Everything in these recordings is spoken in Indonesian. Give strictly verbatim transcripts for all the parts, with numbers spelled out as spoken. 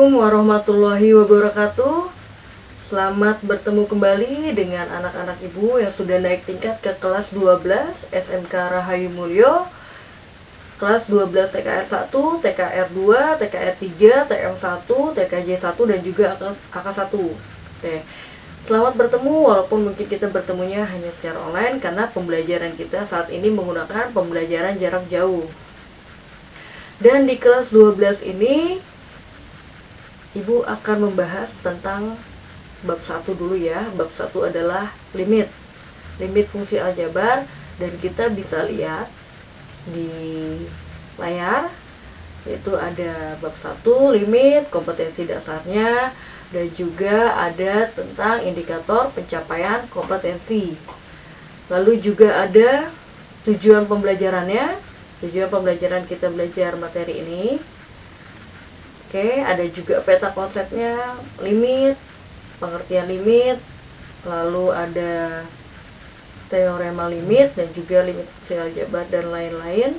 Assalamualaikum warahmatullahi wabarakatuh. Selamat bertemu kembali dengan anak-anak ibu yang sudah naik tingkat ke kelas dua belas S M K Rahayu Mulyo, kelas dua belas T K R satu, T K R dua, T K R tiga, T M satu, T K J satu, dan juga A K satu. Oke. Selamat bertemu, walaupun mungkin kita bertemunya hanya secara online karena pembelajaran kita saat ini menggunakan pembelajaran jarak jauh. Dan di kelas dua belas ini Ibu akan membahas tentang bab satu dulu ya. Bab satu adalah limit. Limit fungsi aljabar, dan kita bisa lihat di layar, yaitu ada bab satu limit, kompetensi dasarnya, dan juga ada tentang indikator pencapaian kompetensi. Lalu juga ada tujuan pembelajarannya. Tujuan pembelajaran kita belajar materi ini. Oke, ada juga peta konsepnya, limit, pengertian limit, lalu ada teorema limit, dan juga limit fungsi aljabar, dan lain-lain.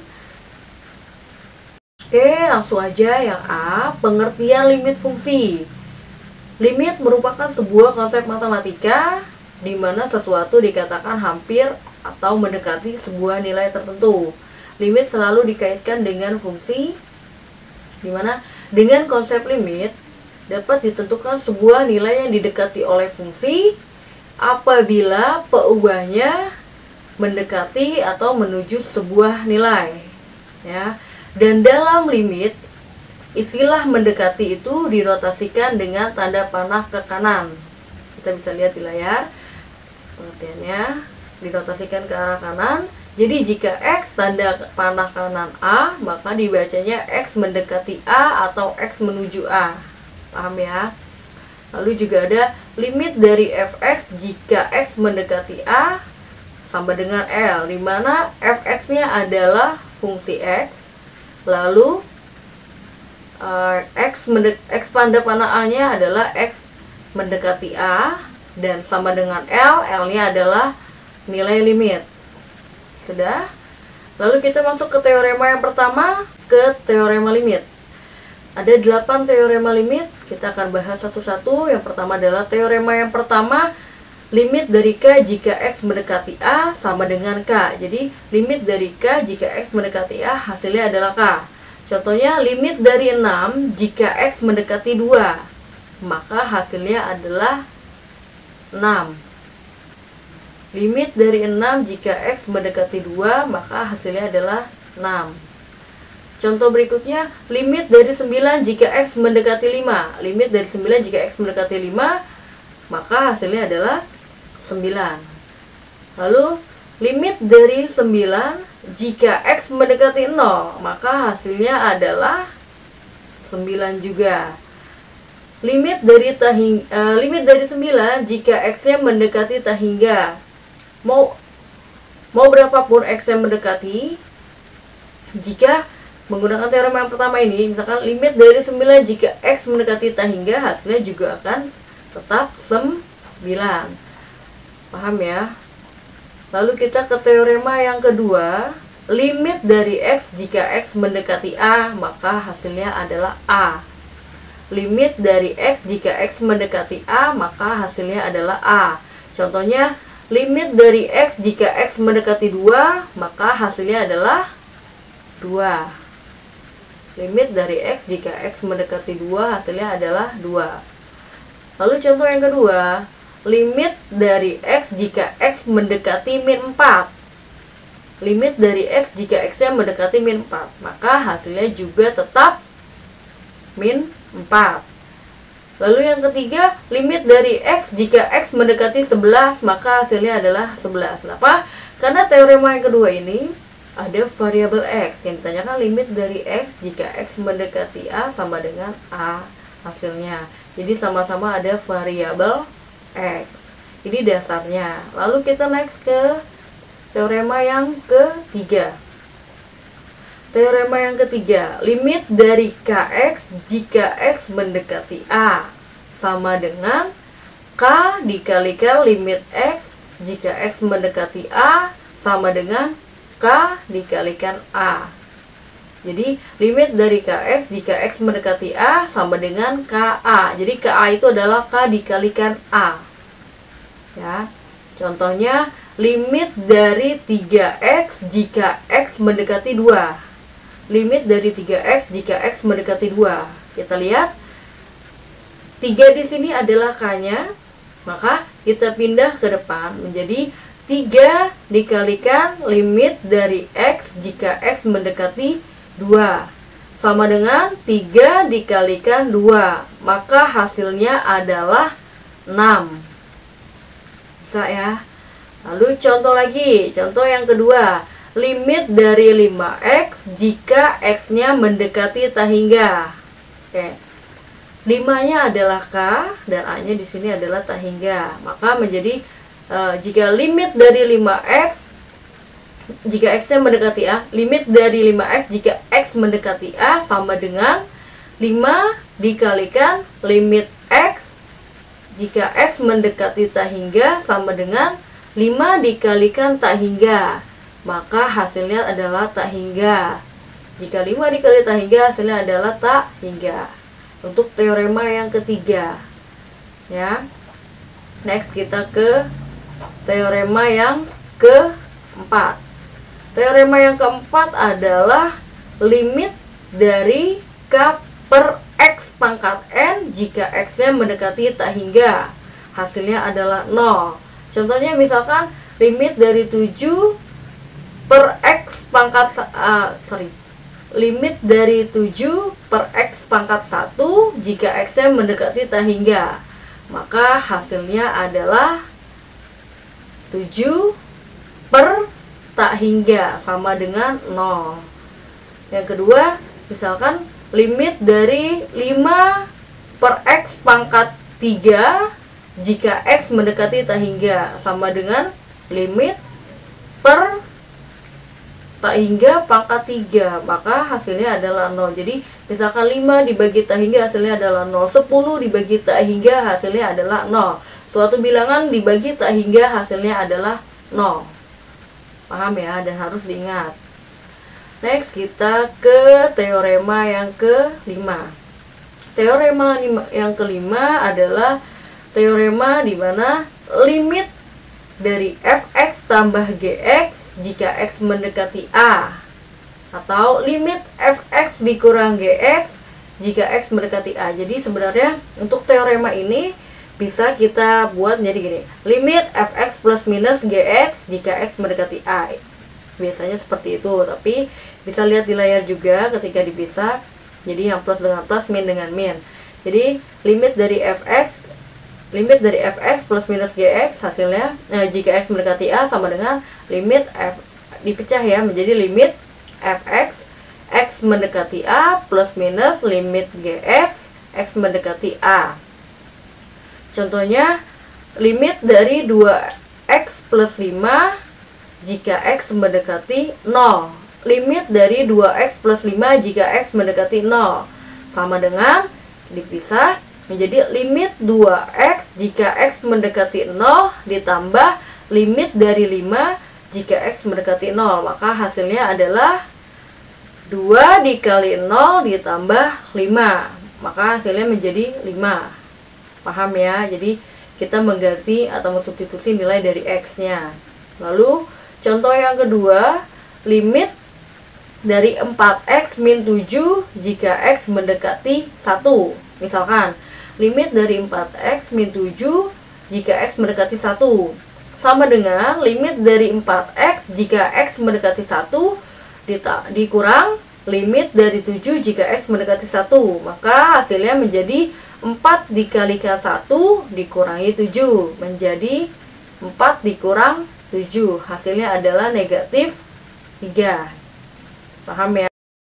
Oke, langsung aja yang A, pengertian limit fungsi. Limit merupakan sebuah konsep matematika di mana sesuatu dikatakan hampir atau mendekati sebuah nilai tertentu. Limit selalu dikaitkan dengan fungsi, di mana dengan konsep limit dapat ditentukan sebuah nilai yang didekati oleh fungsi apabila peubahnya mendekati atau menuju sebuah nilai, ya. Dan dalam limit, istilah mendekati itu dinotasikan dengan tanda panah ke kanan. Kita bisa lihat di layar pengertiannya, dinotasikan ke arah kanan. Jadi jika X tanda panah kanan A, maka dibacanya X mendekati A atau X menuju A. Paham ya? Lalu juga ada limit dari Fx jika X mendekati A sama dengan L, di mana Fx-nya adalah fungsi X. Lalu uh, X, mendek, X tanda panah A-nya adalah X mendekati A, dan sama dengan L, L-nya adalah nilai limit. Sudah. Lalu kita masuk ke teorema yang pertama, ke teorema limit. Ada delapan teorema limit, kita akan bahas satu-satu. Yang pertama adalah teorema yang pertama, limit dari K jika X mendekati A sama dengan K. Jadi limit dari K jika X mendekati A hasilnya adalah K. Contohnya limit dari enam jika X mendekati dua, maka hasilnya adalah enam. Limit dari enam jika X mendekati dua, maka hasilnya adalah enam. Contoh berikutnya, limit dari sembilan jika X mendekati lima. Limit dari sembilan jika X mendekati lima, maka hasilnya adalah sembilan. Lalu, limit dari sembilan jika X mendekati nol, maka hasilnya adalah sembilan juga. Limit dari tahing, uh, limit dari sembilan jika X-nya mendekati tak hingga. Mau mau berapapun X yang mendekati, jika menggunakan teorema yang pertama ini, misalkan limit dari sembilan jika X mendekati tak hingga, hasilnya juga akan tetap sembilan. Paham ya? Lalu kita ke teorema yang kedua, limit dari X jika X mendekati A, maka hasilnya adalah A. Limit dari X jika X mendekati A, maka hasilnya adalah A. Contohnya, limit dari X jika X mendekati dua, maka hasilnya adalah dua. Limit dari X jika X mendekati dua, hasilnya adalah dua. Lalu contoh yang kedua, limit dari X jika X mendekati min empat. Limit dari X jika X-nya mendekati min empat, maka hasilnya juga tetap min empat. Lalu yang ketiga, limit dari X jika X mendekati sebelas, maka hasilnya adalah sebelas. Kenapa? Karena teorema yang kedua ini ada variabel X. Yang ditanyakan limit dari X jika X mendekati A sama dengan A hasilnya. Jadi sama-sama ada variabel X. Ini dasarnya. Lalu kita next ke teorema yang ketiga. Teorema yang ketiga, limit dari Kx jika X mendekati A sama dengan K dikalikan limit X jika X mendekati A sama dengan K dikalikan A. Jadi limit dari Kx jika X mendekati A sama dengan Ka. Jadi Ka itu adalah K dikalikan A. Ya. Contohnya limit dari tiga X jika X mendekati dua. Limit dari tiga X jika X mendekati dua. Kita lihat tiga di sini adalah K-nya, maka kita pindah ke depan menjadi tiga dikalikan limit dari X jika X mendekati dua sama dengan tiga dikalikan dua, maka hasilnya adalah enam. Bisa ya. Lalu contoh lagi, contoh yang kedua, limit dari lima X jika X-nya mendekati tak hingga. Oke. lima-nya adalah K dan A-nya di sini adalah tak hingga. Maka menjadi uh, jika limit dari lima X jika X-nya mendekati A, limit dari lima X jika X mendekati A sama dengan lima dikalikan limit X jika X mendekati tak hingga sama dengan lima dikalikan tak hingga. Maka hasilnya adalah tak hingga. Jika lima dikali tak hingga, hasilnya adalah tak hingga. Untuk teorema yang ketiga. Ya. Next kita ke teorema yang keempat. Teorema yang keempat adalah limit dari K per X pangkat N jika X-nya mendekati tak hingga. Hasilnya adalah nol. Contohnya misalkan limit dari tujuh per X pangkat uh, sorry. Limit dari tujuh per X pangkat satu jika X-nya mendekati tak hingga. Maka hasilnya adalah tujuh per tak hingga sama dengan nol. Yang kedua, misalkan limit dari lima per X pangkat tiga jika X mendekati tak hingga sama dengan limit per tak hingga pangkat tiga, maka hasilnya adalah nol. Jadi misalkan lima dibagi tak hingga hasilnya adalah nol, sepuluh dibagi tak hingga hasilnya adalah nol. Suatu bilangan dibagi tak hingga hasilnya adalah nol. Paham ya, dan harus diingat. Next kita ke teorema yang kelima. Teorema yang kelima adalah teorema di mana limit dari f(x) tambah gx jika x mendekati a, atau limit f(x) dikurang gx jika x mendekati a. Jadi sebenarnya untuk teorema ini bisa kita buat jadi gini, limit f(x) plus minus gx jika x mendekati a. Biasanya seperti itu, tapi bisa lihat di layar juga ketika dipisah. Jadi yang plus dengan plus, min dengan min. Jadi limit dari fx limit dari fx plus minus gx hasilnya eh, jika x mendekati a sama dengan limit f dipecah ya menjadi limit fx x mendekati a plus minus limit gx x mendekati a. Contohnya limit dari dua x plus lima jika x mendekati nol. Limit dari dua x plus lima jika x mendekati nol sama dengan dipisah menjadi limit dua x jika x mendekati nol ditambah limit dari lima jika x mendekati nol. Maka hasilnya adalah dua dikali nol ditambah lima. Maka hasilnya menjadi lima. Paham ya? Jadi kita mengganti atau mensubstitusi nilai dari x-nya. Lalu contoh yang kedua, limit dari empat x min tujuh jika x mendekati satu. Misalkan limit dari empat x min tujuh jika x mendekati satu sama dengan limit dari empat x jika x mendekati satu dikurang limit dari tujuh jika x mendekati satu. Maka hasilnya menjadi empat dikalikan satu dikurangi tujuh menjadi empat dikurang tujuh. Hasilnya adalah negatif tiga. Paham ya?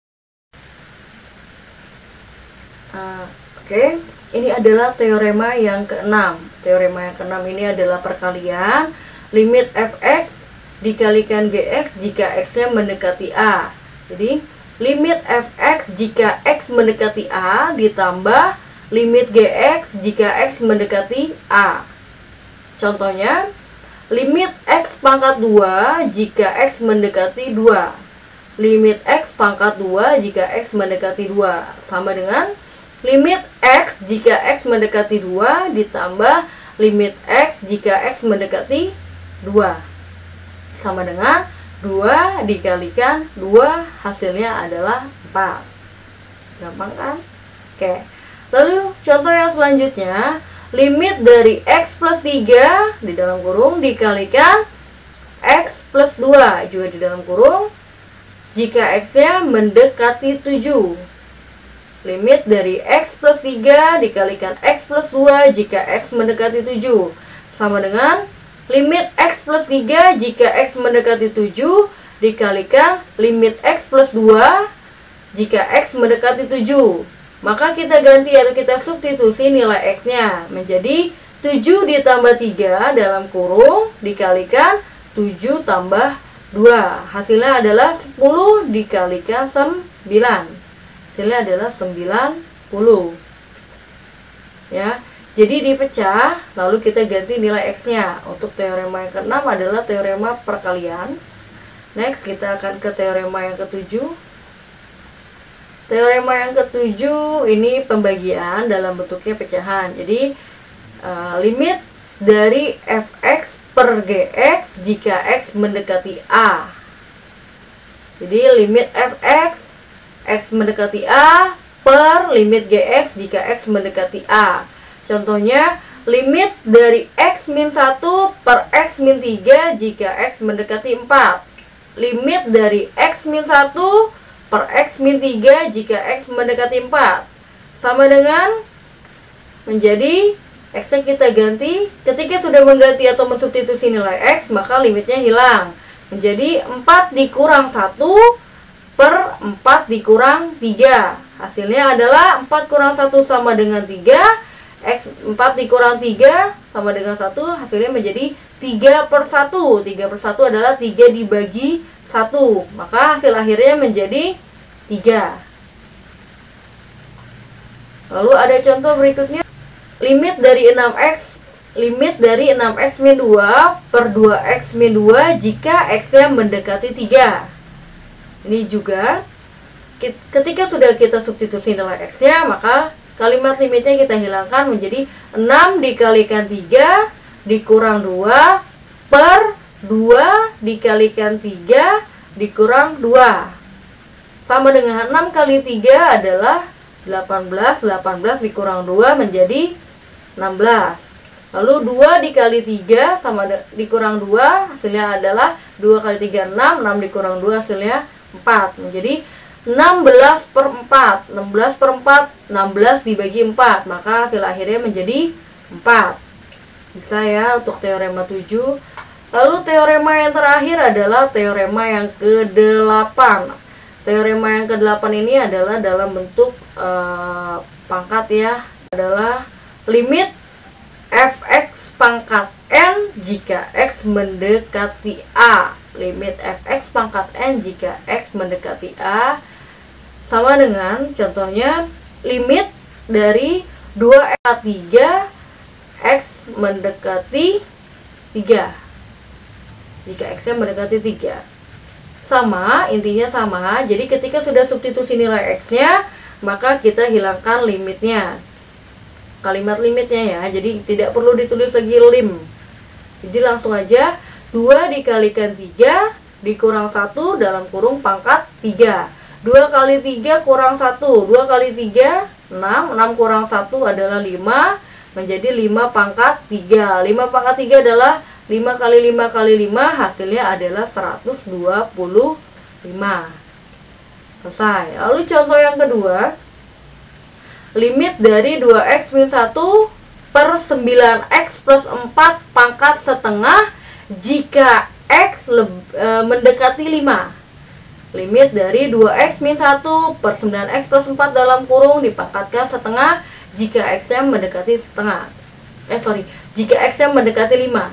Uh, Oke, okay. Ini adalah teorema yang keenam. Teorema yang keenam ini adalah perkalian limit fx dikalikan gx jika x-nya mendekati a. Jadi, limit fx jika x mendekati a ditambah limit gx jika x mendekati a. Contohnya, limit x pangkat dua jika x mendekati dua limit X pangkat dua jika X mendekati dua. Sama dengan limit X jika X mendekati dua ditambah limit X jika X mendekati dua. Sama dengan dua dikalikan dua, hasilnya adalah empat. Gampang kan? Oke. Lalu contoh yang selanjutnya, limit dari X plus tiga di dalam kurung dikalikan X plus dua juga di dalam kurung jika X-nya mendekati tujuh. Limit dari X plus tiga dikalikan X plus dua jika X mendekati tujuh. Sama dengan limit X plus tiga jika X mendekati tujuh dikalikan limit X plus dua jika X mendekati tujuh. Maka kita ganti atau kita substitusi nilai X-nya menjadi tujuh ditambah tiga dalam kurung dikalikan tujuh tambah dua. Hasilnya adalah sepuluh dikalikan sembilan. Hasilnya adalah sembilan puluh. Ya. Jadi dipecah, lalu kita ganti nilai X-nya. Untuk teorema yang keenam adalah teorema perkalian. Next, kita akan ke teorema yang ketujuh. Teorema yang ketujuh ini pembagian dalam bentuknya pecahan. Jadi uh, limit dari f(x) per gx jika x mendekati a. Jadi limit f(x) x mendekati a per limit gx jika x mendekati a. Contohnya limit dari x min satu per x min tiga jika x mendekati empat. Limit dari x min satu per x min tiga jika x mendekati empat. Sama dengan menjadi X-nya kita ganti. Ketika sudah mengganti atau mensubstitusi nilai X, maka limitnya hilang. Menjadi empat dikurang satu per empat dikurang tiga. Hasilnya adalah empat kurang satu sama dengan tiga. X empat dikurang tiga sama dengan satu. Hasilnya menjadi tiga per satu. tiga per satu adalah tiga dibagi satu. Maka hasil akhirnya menjadi tiga. Lalu ada contoh berikutnya. Limit dari enam x limit dari enam x min dua per dua x min dua jika X-nya mendekati tiga. Ini juga ketika sudah kita substitusi nilai X-nya, maka kalimat limitnya kita hilangkan menjadi enam dikalikan tiga dikurang dua per dua dikalikan tiga dikurang dua. Sama dengan enam kali tiga adalah delapan belas. delapan belas dikurang dua menjadi enam belas. Lalu dua dikali tiga sama dikurang dua, hasilnya adalah dua kali tiga, enam. enam dikurang dua hasilnya empat. Menjadi enam belas per empat. enam belas per empat, enam belas dibagi empat. Maka hasil akhirnya menjadi empat. Bisa ya untuk teorema tujuh. Lalu teorema yang terakhir adalah teorema yang kedelapan. Teorema yang kedelapan ini adalah dalam bentuk uh, pangkat ya. Adalah limit f(x) pangkat n jika x mendekati a. Limit f(x) pangkat n jika x mendekati a sama dengan contohnya limit dari dua x tiga x mendekati tiga. Jika x-nya mendekati tiga. Sama, intinya sama. Jadi ketika sudah substitusi nilai x-nya, maka kita hilangkan limitnya. Kalimat limitnya ya, jadi tidak perlu ditulis lagi lim. Jadi langsung aja dua dikalikan tiga dikurang satu dalam kurung pangkat tiga. dua kali tiga kurang satu, dua kali tiga enam, enam kurang satu adalah lima, menjadi lima pangkat tiga. lima pangkat tiga adalah lima kali lima kali lima, hasilnya adalah seratus dua puluh lima. Selesai. Lalu contoh yang kedua, limit dari dua x min satu per sembilan x plus empat pangkat setengah jika x e, mendekati lima. Limit dari dua x min satu per sembilan x plus empat dalam kurung dipangkatkan setengah jika x-nya mendekati setengah. Eh sorry, jika x-nya mendekati lima.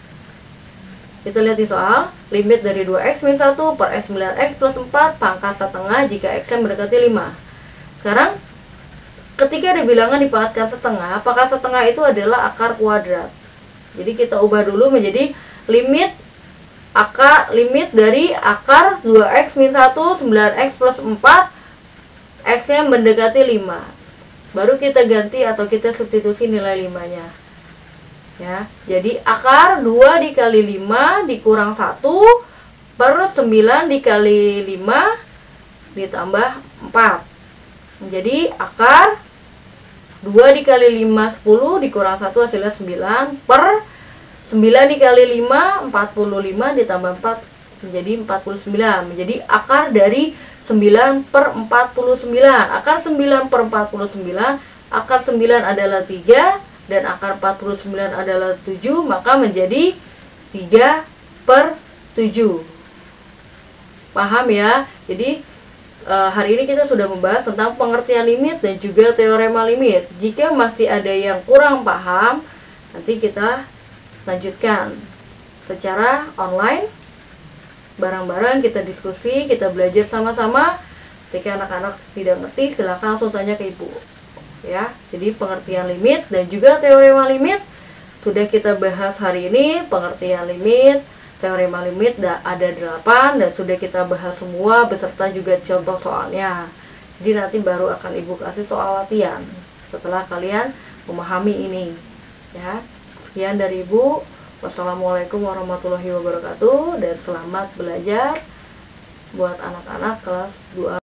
Kita lihat di soal, limit dari dua x min satu per sembilan x plus empat pangkat setengah jika x-nya mendekati lima. Sekarang ketika ada bilangan dipangkatkan setengah, pangkat setengah itu adalah akar kuadrat. Jadi kita ubah dulu menjadi limit akar limit dari akar dua x min satu, sembilan x plus empat, x-nya mendekati lima. Baru kita ganti atau kita substitusi nilai lima-nya. Ya, jadi akar dua dikali lima dikurang satu per sembilan dikali lima ditambah empat. Jadi akar dua dikali lima, sepuluh, dikurang satu hasilnya sembilan, per sembilan dikali lima, empat puluh lima, ditambah empat menjadi empat puluh sembilan. Menjadi akar dari sembilan per empat puluh sembilan. Akar sembilan per empat puluh sembilan, akar sembilan adalah tiga, dan akar empat puluh sembilan adalah tujuh, maka menjadi tiga per tujuh. Paham ya? Jadi uh, hari ini kita sudah membahas tentang pengertian limit dan juga teorema limit. Jika masih ada yang kurang paham, nanti kita lanjutkan secara online, bareng-bareng kita diskusi, kita belajar sama-sama. Jika anak-anak tidak ngerti, silahkan langsung tanya ke ibu. Ya, jadi pengertian limit dan juga teorema limit sudah kita bahas hari ini. Pengertian limit, teorema limit ada delapan dan sudah kita bahas semua beserta juga contoh soalnya. Jadi nanti baru akan ibu kasih soal latihan setelah kalian memahami ini. Ya, sekian dari ibu. Wassalamualaikum warahmatullahi wabarakatuh dan selamat belajar buat anak-anak kelas dua.